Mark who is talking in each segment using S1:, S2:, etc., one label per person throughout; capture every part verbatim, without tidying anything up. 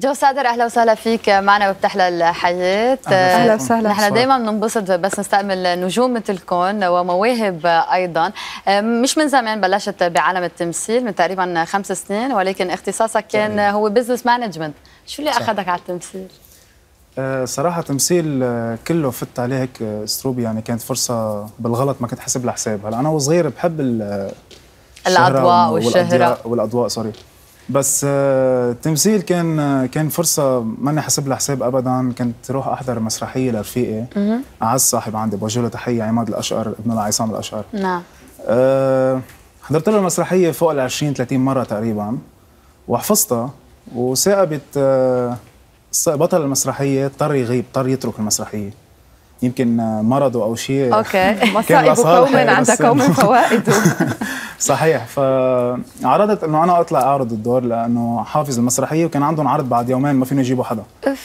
S1: جو صادر، اهلا وسهلا فيك معنا بتحلى الحياه.
S2: اهلا وسهلا.
S1: نحن دائما بننبسط بس نستقبل نجوم مثلكم ومواهب ايضا. مش من زمان بلشت بعالم التمثيل، من تقريبا خمس سنين، ولكن اختصاصك كان هو بزنس مانجمنت. شو اللي اخذك على التمثيل؟
S2: أه صراحه تمثيل كله فت عليه هيك استروبي، يعني كانت فرصه بالغلط ما كنت حسب لها حساب. هلا انا وصغير بحب
S1: الاضواء والشهره
S2: والاضواء سوري، بس التمثيل كان كان فرصه ماني حسب لها حساب ابدا. كنت روح احضر مسرحيه لرفيقي اعز صاحب عندي، بوجه له تحيه، عماد الاشقر ابن العصام الاشقر.
S1: نعم.
S2: أه حضرت له المسرحيه فوق ال عشرين ثلاثين مره تقريبا وحفظتها، وثاقبت أه بطل المسرحيه اضطر يغيب، اضطر يترك المسرحيه، يمكن مرضه او شيء.
S1: اوكي.
S3: مصائب قوم عند قوم فوائد.
S2: صحيح. فعرضت انه انا اطلع اعرض الدور لانه حافظ المسرحيه، وكان عندهم عرض بعد يومين ما فيني يجيبوا حدا.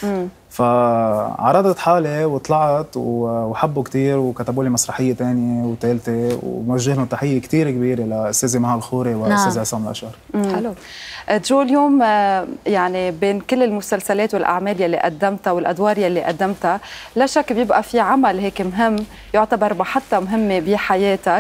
S2: فعرضت حالي وطلعت وحبوا كثير، وكتبوا لي مسرحيه ثانيه وثالثه، وموجه لهم تحيه كثير كبيره لاستاذه مها الخوري واستاذ عصام الاشقر.
S3: حلو. جو، اليوم يعني بين كل المسلسلات والاعمال يلي قدمتها والادوار يلي قدمتها، لا شك بيبقى في عمل هيك مهم يعتبر محطه مهمه بحياتك،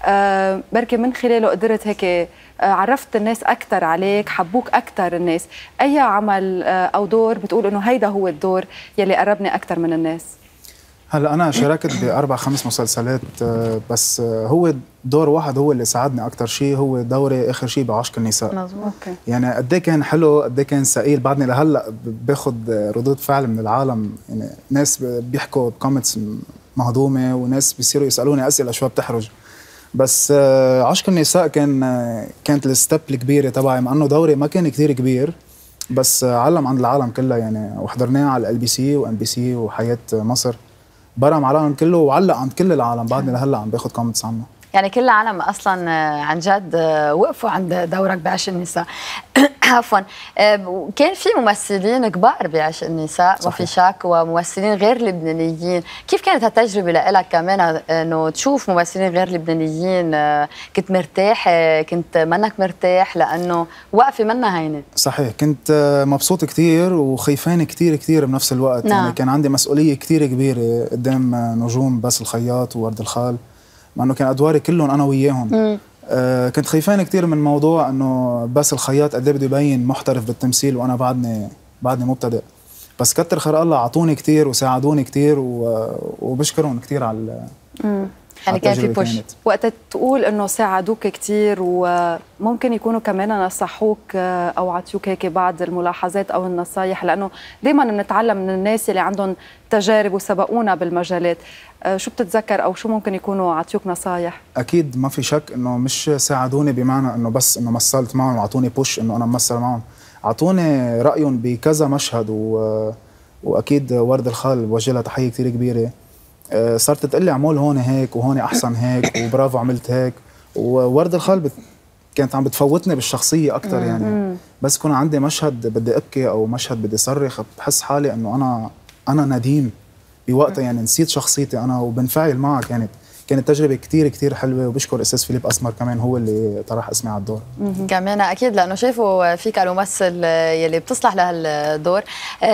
S3: أه بركي من خلاله قدرت هيك عرفت الناس اكثر عليك، حبوك اكثر الناس. اي عمل او دور بتقول انه هيدا هو الدور يلي قربني اكثر من الناس؟
S2: هلا انا شاركت باربع خمس مسلسلات، بس هو دور واحد هو اللي ساعدني اكثر شيء، هو دوري اخر شيء بعشق النساء.
S1: مظبوط.
S2: يعني قد ايه كان حلو، قد ايه كان ثقيل. بعدني لهلا باخذ ردود فعل من العالم، يعني ناس بيحكوا بكومنتس مهضومه، وناس بيصيروا يسالوني اسئله شوي بتحرج. بس عشق النساء كان كانت الستيب الكبيره تبعي، مع انه دوري ما كان كثير كبير، بس علم عند العالم كلها يعني، وحضرناه على ال بي سي وام بي سي وحياه مصر، برم على العالم كله وعلق عند كل العالم. بعدني لهلا عم باخذ كومنتس عنه. يعني
S1: كل العالم اصلا عن جد وقفوا عند دورك بعشق النساء. عفوا. كان في ممثلين كبار بعشق النساء ما في شك، وممثلين غير لبنانيين. كيف كانت هالتجربه لك كمان انه تشوف ممثلين غير لبنانيين؟ كنت مرتاح؟ كنت منك مرتاح؟ لانه وقفه منا هينه.
S2: صحيح، كنت مبسوط كثير وخيفان كثير كثير بنفس الوقت. نعم. يعني كان عندي مسؤوليه كثير كبيره قدام نجوم بس الخياط وورد الخال، مع انه كان ادواري كلهم انا وياهم. آه كنت خيفان كثير من موضوع انه بس الخياط قد ايه بده يبين محترف بالتمثيل وانا بعدني بعدني مبتدئ. بس كتر خير الله اعطوني كثير وساعدوني كثير، وبشكرهم كثير على
S1: يعني كان في بوش.
S3: وقت تقول انه ساعدوك كثير، وممكن يكونوا كمان نصحوك او عطيوك هيك بعض الملاحظات او النصايح، لانه دائما بنتعلم من الناس اللي عندهم تجارب وسبقونا بالمجالات. شو بتتذكر او شو ممكن يكونوا عطيوك نصايح؟
S2: اكيد ما في شك انه مش ساعدوني بمعنى انه بس انه مثلت معهم وعطوني بوش انه انا ممثل معهم، عطوني رايهم بكذا مشهد. و... واكيد ورد الخال بوجه لها تحيه كثير كبيره. صارت تقول لي اعمل هون هيك وهون احسن هيك وبرافو عملت هيك. وورد الخال بت... كانت عم بتفوتني بالشخصيه اكثر. يعني بس يكون عندي مشهد بدي ابكي او مشهد بدي صرخ، بحس حالي انه انا انا نديم بوقتها، يعني نسيت شخصيتي انا وبنفعل معها. كانت كانت تجربه كثير كثير حلوه، وبشكر استاذ فيليب اسمر كمان هو اللي طرح اسمي على الدور.
S1: كمان اكيد لانه شايفوا فيك الممثل يلي بتصلح لهالدور.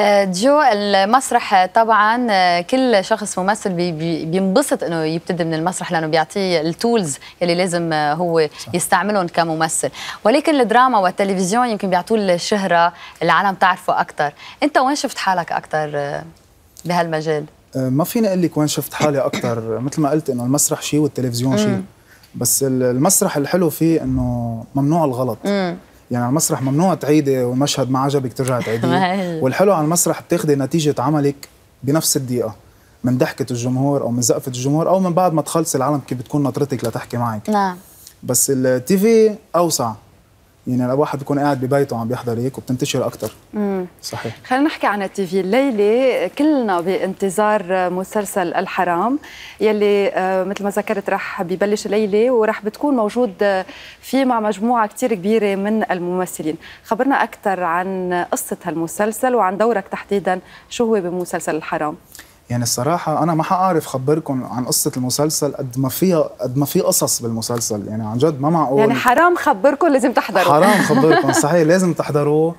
S1: جو، المسرح طبعا كل شخص ممثل بينبسط انه يبتدي من المسرح، لانه بيعطيه التولز يلي لازم هو يستعملهم كممثل، ولكن الدراما والتلفزيون يمكن بيعطوه الشهره، العالم تعرفه اكثر. انت وين شفت حالك اكثر بهالمجال؟
S2: ما فيني اقول لك وين شفت حالي اكثر، مثل ما قلت انه المسرح شيء والتلفزيون شيء، بس المسرح الحلو فيه انه ممنوع الغلط. مم. يعني على المسرح ممنوع تعيدي ومشهد ما عجبك ترجعي تعيديه. والحلو على المسرح بتاخذي نتيجه عملك بنفس الدقيقه، من ضحكه الجمهور او من زقفه الجمهور او من بعد ما تخلصي العالم كيف بتكون نظرتك لتحكي معك.
S1: نعم.
S2: بس التي في اوسع، يعني الواحد بيكون قاعد ببيته عم بيحضر هيك وبتنتشر اكثر. امم صحيح.
S3: خلينا نحكي عن التي في. الليله كلنا بانتظار مسلسل الحرام يلي آه مثل ما ذكرت رح ببلش الليله، ورح بتكون موجود فيه مع مجموعه كثير كبيره من الممثلين. خبرنا اكثر عن قصه هالمسلسل وعن دورك تحديدا، شو هو بمسلسل الحرام؟
S2: يعني الصراحة أنا ما حأعرف خبركم عن قصة المسلسل قد ما فيها قد ما في قصص بالمسلسل، يعني عن جد ما معقول.
S3: يعني حرام خبركم، لازم تحضروا.
S2: حرام خبركم صحيح، لازم تحضروه.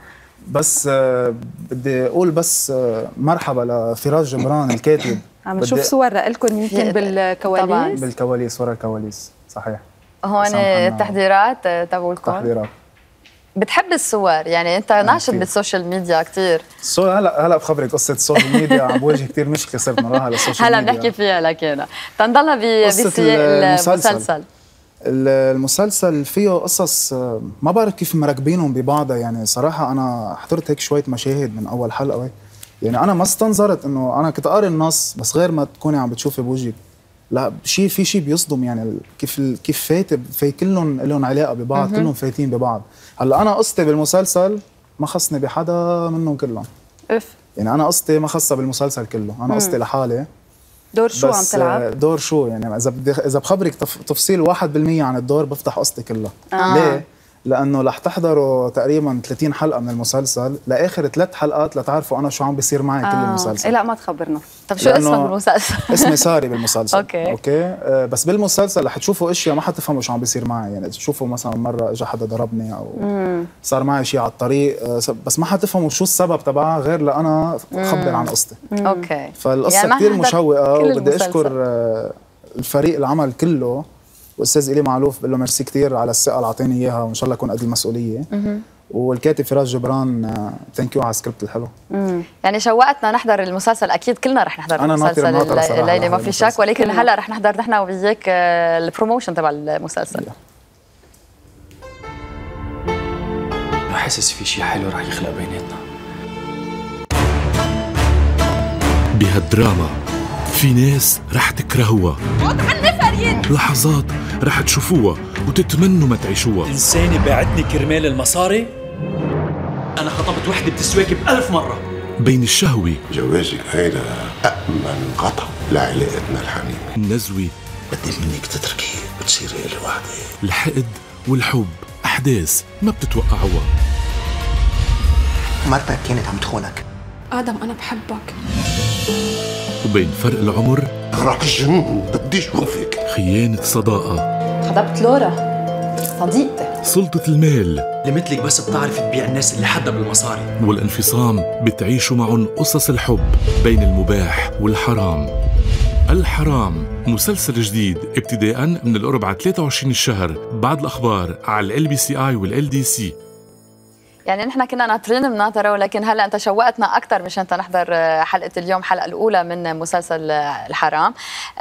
S2: بس آه بدي اقول بس آه مرحبا لفراس جبران الكاتب.
S3: عم نشوف صور لكم يمكن بالكواليس.
S2: بالكواليس ورا الكواليس صحيح.
S1: هون التحضيرات تبعولكم.
S2: تحضيرات.
S1: بتحب الصور يعني انت ناشط بالسوشيال ميديا كثير.
S2: الصور هلا هلا بخبرك قصه السوشيال ميديا عم بواجه كثير مشكله صرت نراها للسوشيال ميديا.
S1: هلا بنحكي فيها لكن تنضلها بسياق المسلسل.
S2: المسلسل فيه قصص ما بعرف كيف مركبينهم ببعضها يعني صراحه انا حضرت هيك شويه مشاهد من اول حلقه يعني انا ما استنظرت انه انا كنت قاري النص بس غير ما تكوني عم بتشوفي بوجهك لا شيء في شيء بيصدم يعني كيف كيف فات في كلهم لهم علاقه ببعض كلهم فايتين ببعض. هلا انا قصتي بالمسلسل ما خصني بحدا منهم كلهم.
S3: اف
S2: يعني انا قصتي ما خصها بالمسلسل كله انا قصتي لحالي.
S3: دور شو عم تلعب؟
S2: دور شو يعني اذا بدي اذا بخبرك تفصيل واحد بالمية عن الدور بفتح قصتي كلها.
S3: آه.
S2: ليه؟ لانه رح تحضروا تقريبا ثلاثين حلقه من المسلسل لاخر ثلاث حلقات لتعرفوا انا شو عم بيصير معي آه. كل المسلسل.
S3: إيه لا ما تخبرنا.
S1: طب شو اسمك بالمسلسل؟
S2: اسمي ساري بالمسلسل.
S1: اوكي
S2: اوكي آه بس بالمسلسل رح تشوفوا اشياء ما حتفهموا شو عم بيصير معي يعني تشوفوا مثلا مره اجى حدا ضربني او مم. صار معي شيء على الطريق آه بس ما حتفهموا شو السبب تبعها غير لانا اخبر عن قصتي.
S1: اوكي
S2: فالقصه يعني كثير مشوقه وبدي اشكر آه الفريق العمل كله والاستاذ إلي معلوف بقول له ميرسي كثير على الثقه اللي اعطاني اياها وان شاء الله اكون قد المسؤوليه. والكاتب فراس جبران ثانك يو على السكريبت الحلو.
S1: مم. يعني شوقتنا نحضر المسلسل اكيد كلنا رح نحضر
S2: أنا
S1: المسلسل الليله ما في شك ولكن
S2: مم.
S1: هلا رح نحضر نحن وياك البروموشن تبع المسلسل.
S4: بحسس في شيء حلو رح يخلق بيناتنا.
S5: بهالدراما في ناس رح تكرهوها، لحظات رح تشوفوها وتتمنوا ما تعيشوها.
S4: إنساني باعتني كرمال المصاري. أنا خطبت وحدة بتسواكي بألف مرة.
S5: بين الشهوة
S6: جوازك هيدا أأمن قطع لعلاقتنا الحميمة.
S5: النزوة
S6: بدي منك تتركي وتصيري إلي وحدة.
S5: الحقد والحب أحداث ما بتتوقعوها.
S7: مرتك كانت عم تخونك.
S8: آدم أنا بحبك.
S5: وبين فرق العمر
S6: رح جن بدي اشوفك.
S5: خيانة صداقة.
S8: خطبت لورا صديقتي.
S5: سلطة المال
S4: اللي مثلك بس بتعرف تبيع الناس اللي حدا بالمصاري.
S5: والانفصام بتعيشوا معهم قصص الحب بين المباح والحرام. الحرام مسلسل جديد ابتداء من الأربعاء ثلاثة وعشرين الشهر بعد الأخبار على ال بي سي آي وال دي سي.
S1: يعني نحن كنا ناطرين بناطره ولكن هلا انت شوقتنا اكثر مشان نحضر حلقه اليوم الحلقه الاولى من مسلسل الحرام.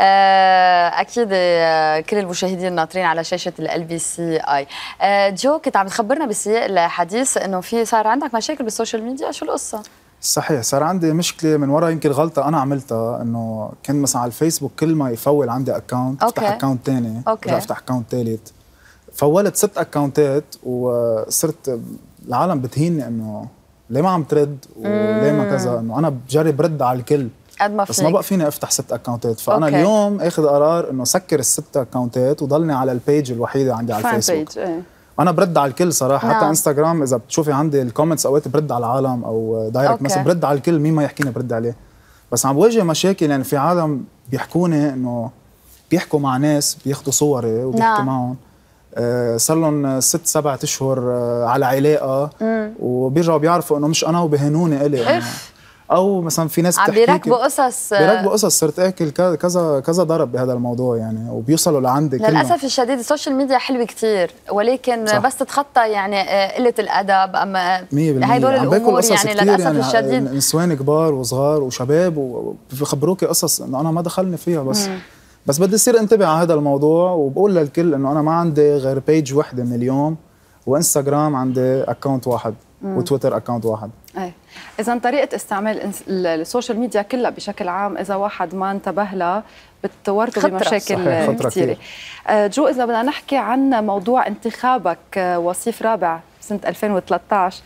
S1: اكيد كل المشاهدين ناطرين على شاشه ال بي سي اي. جو كنت عم تخبرنا بسياق الحديث انه في صار عندك مشاكل بالسوشيال ميديا، شو القصه؟
S2: صحيح صار عندي مشكله من وراء يمكن غلطه انا عملتها انه كان مثلا على الفيسبوك كل ما يفول عندي اكونت افتح اكونت ثاني ارجع افتح اكونت ثالث. فولت ست اكونتات وصرت العالم بتهيني انه ليه ما عم ترد وليه ما كذا انه انا بجرب رد على الكل
S1: قد ما
S2: بس ما بقى فيني افتح ست اكونتات. فانا أوكي. اليوم اخذ قرار انه سكر الست اكونتات وضلني على البيج الوحيده عندي على الفيسبوك. ايه. انا برد على الكل صراحه. نعم. حتى انستغرام اذا بتشوفي عندي الكومنتس اوقات برد على العالم او دايركت مثلا برد على الكل مين ما يحكيني برد عليه. بس عم بواجه مشاكل يعني في عالم بيحكوني انه بيحكوا مع ناس بياخذوا صوري وبيحكوا نعم. معهم آه صار لهم ست سبعة اشهر آه على علاقه مم. وبيرجعوا بيعرفوا انه مش انا وبهنوني الي يعني. او مثلا في ناس
S1: عم بيركبوا قصص
S2: بيركبوا قصص صرت اكل كذا كذا ضرب بهذا الموضوع يعني وبيوصلوا لعندي.
S1: للاسف الشديد السوشيال ميديا حلوه كثير ولكن صح. بس تتخطى يعني قله الادب اما هدول الامور يعني للاسف يعني الشديد
S2: نسوان كبار وصغار وشباب وبيخبروكي قصص انه انا ما دخلني فيها بس مم. بس بدي اصير انتبه على هذا الموضوع وبقول للكل انه انا ما عندي غير بيج وحده من اليوم وانستغرام عندي اكونت واحد مم. وتويتر اكونت واحد.
S3: ايه اذا طريقه استعمال السوشيال ميديا كلها بشكل عام اذا واحد ما انتبه لها بتورطه بمشاكل كثيره. جو اذا بدنا نحكي عن موضوع انتخابك وصيف رابع سنه ألفين وثلاثة عشر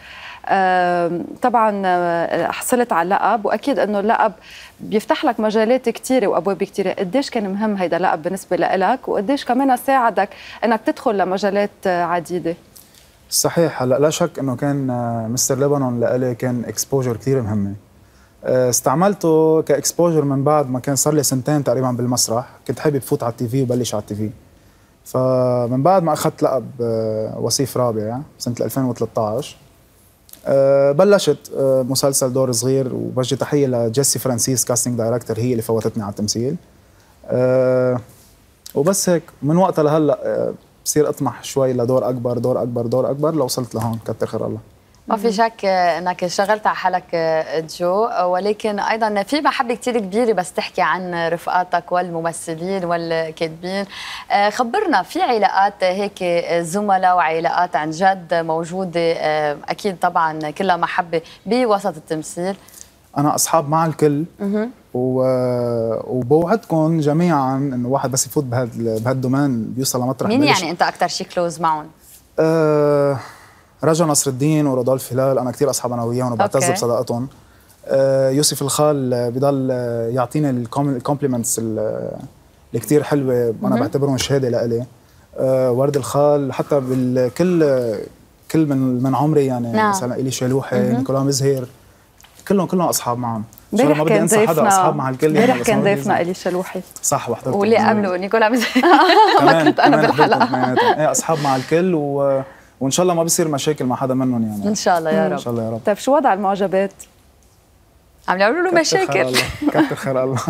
S3: طبعا حصلت على لقب واكيد انه اللقب بيفتح لك مجالات كثيره وابواب كثيره. قديش كان مهم هيدا اللقب بالنسبه لك وقديش كمان ساعدك انك تدخل لمجالات عديده؟
S2: صحيح. هلا لا شك انه كان مستر لبنان لإلي كان اكسبوجر كثير مهمه. استعملته كاكسبوجر من بعد ما كان صار لي سنتين تقريبا بالمسرح كنت حابب فوت على التي في وبلش على التي في. فمن بعد ما اخذت لقب وصيف رابع سنه ألفين وثلاثة عشر أه بلشت أه مسلسل دور صغير، وبوجه تحيه لجيسي فرانسيس كاستنج دايركتور، هي اللي فوتتني على التمثيل. أه وبس هيك من وقتها لهلا أه بصير اطمح شوي لدور اكبر دور اكبر دور اكبر، لو وصلت لهون كتر خير الله.
S1: ما في شك انك اشتغلت على حالك جو، ولكن ايضا في محبه كثير كبيره بس تحكي عن رفقاتك والممثلين والكاتبين. خبرنا، في علاقات هيك زملاء وعلاقات عن جد موجوده اكيد طبعا كلها محبه بوسط التمثيل؟
S2: انا اصحاب مع الكل و... وبوعدكم جميعا انه واحد بس يفوت بهال بهالدومين بيوصل لمطرح.
S1: مين يعني انت اكثر شيء كلوز معهم؟
S2: أه... رجا نصر الدين ورودولف هلال، انا كثير اصحاب انا وياهم وبعتز بصداقتهم. أه... يوسف الخال بضل يعطيني الكومبلمنتس اللي كثير حلوه، انا بعتبرهم شهاده لإلي. أه... ورد الخال حتى بالكل كل من من عمري يعني. نعم. مثلا الي شالوحي، نيكولا مزهر، كلهم كلهم اصحاب معهم.
S3: امبارح
S2: ما بدي انسى حدا، اصحاب مع الكل.
S3: امبارح كان ضيفنا الي شالوحي.
S2: صح، وحضرت
S1: واللي قبله نيكولا مزهر.
S2: ما كنت انا بالحلقه. ايه اصحاب مع الكل و... وان شاء الله ما بصير مشاكل مع حدا منهم يعني.
S1: ان شاء الله يا رب.
S2: ان شاء الله يا رب.
S3: طيب شو وضع المعجبات؟
S1: عم يعملوا له مشاكل.
S2: كتر خير الله.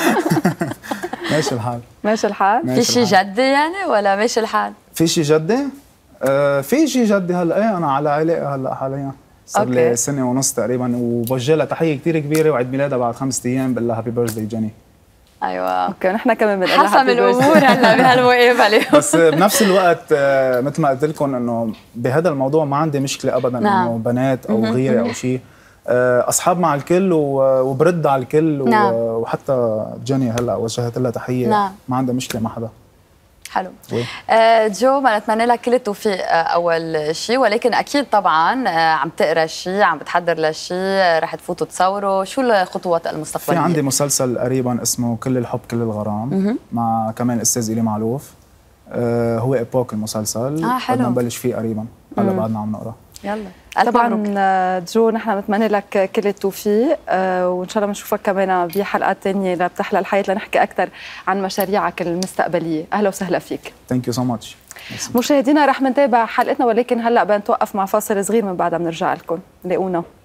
S2: ماشي الحال.
S3: ماشي الحال.
S1: في شيء جدي يعني ولا ماشي الحال؟
S2: في شيء جدي؟ آه في شيء جدي هلا. ايه انا على علاقه هلا حاليا صار لي سنه ونص تقريبا، وبوجه لها تحيه كثير كبيره، وعيد ميلادها بعد خمسة ايام، بقول لها هابي بيرثداي جيني.
S1: ايوه
S3: اوكي، نحن كمان بنقول لها
S1: حسم الامور هلا بهالمقابله.
S2: بس بنفس الوقت آه مثل ما قلت لكم انه بهذا الموضوع ما عندي مشكله ابدا. نعم. انه بنات او غيره او شيء، آه اصحاب مع الكل وبرد على الكل. نعم. وحتى جيني هلا وجهت لها تحيه. نعم. ما عندها مشكله مع حدا.
S1: حلو. آه جو، ما نتمنى لك كل التوفيق آه اول شيء، ولكن اكيد طبعا آه عم تقرا شيء، عم بتحضر لشيء، آه رح تفوتوا تصوروا، شو الخطوات المستقبليه؟
S2: في عندي مسلسل قريبا اسمه كل الحب كل الغرام. مم. مع كمان الاستاذ إيلي معلوف. آه هو ايبوك المسلسل.
S1: اه حلو.
S2: بدنا نبلش فيه قريبا، هلا بعدنا عم نقرا.
S1: يلا
S3: طبعا جو، نحن بنتمنى لك كل التوفيق، آه وان شاء الله بنشوفك كمان بحلقات ثانيه لبتحلى الحياه لنحكي اكثر عن مشاريعك المستقبليه. اهلا وسهلا فيك.
S2: ثانك يو سو ماتش.
S3: مشاهدينا رح نتابع حلقتنا، ولكن هلا بدنا نتوقف مع فاصل صغير، من بعدها بنرجع لكم. لاقونا.